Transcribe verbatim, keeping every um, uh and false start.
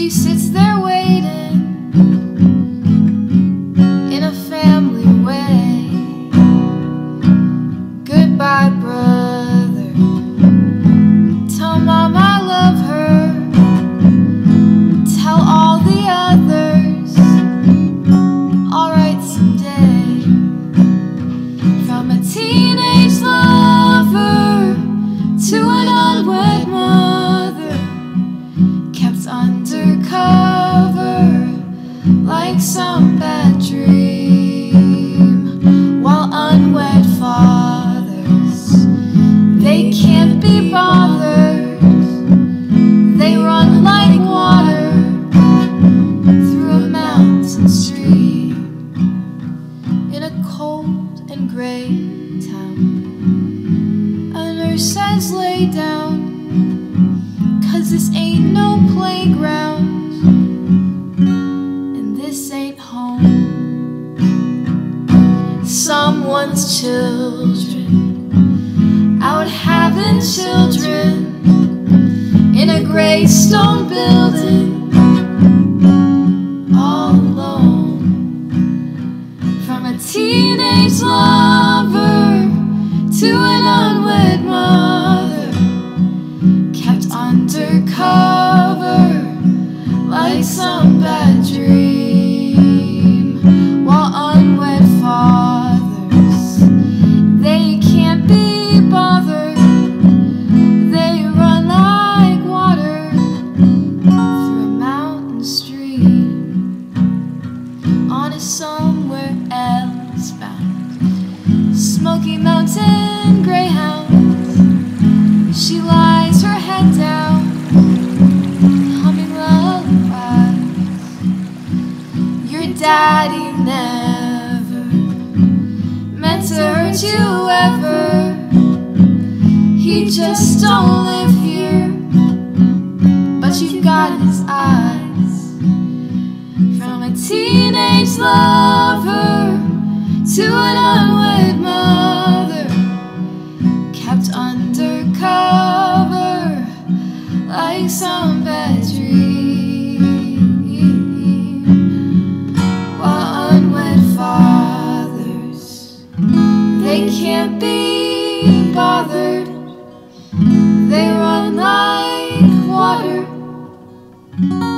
She sits there waiting in a family way. Goodbye, brother. Tell Mom I love her. Tell all the others I'll write someday. From a teenage lover to an unwed mother, kept undercover like some bad dream. While unwed fathers, they can't be bothered. They run like water through a mountain stream. In a cold and gray town, a nurse says lay down, 'cause this ain't no playground, and this ain't home. Someone's children out having children in a gray stone building, all alone. From a teenage lover to an unwed mother, kept undercover like some bad dream. While unwed fathers, they can't be bothered. They run like water through a mountain stream. On a somewhere else bound, Smoky Mountain greyhound, she lies her head down, humming lullabies. Your daddy never meant to hurt you ever. He just don't live here, but you've got his eyes. From a teenage lover to an unwed mother, kept undercover like some bad dream. While unwed fathers, they can't be bothered. They run like water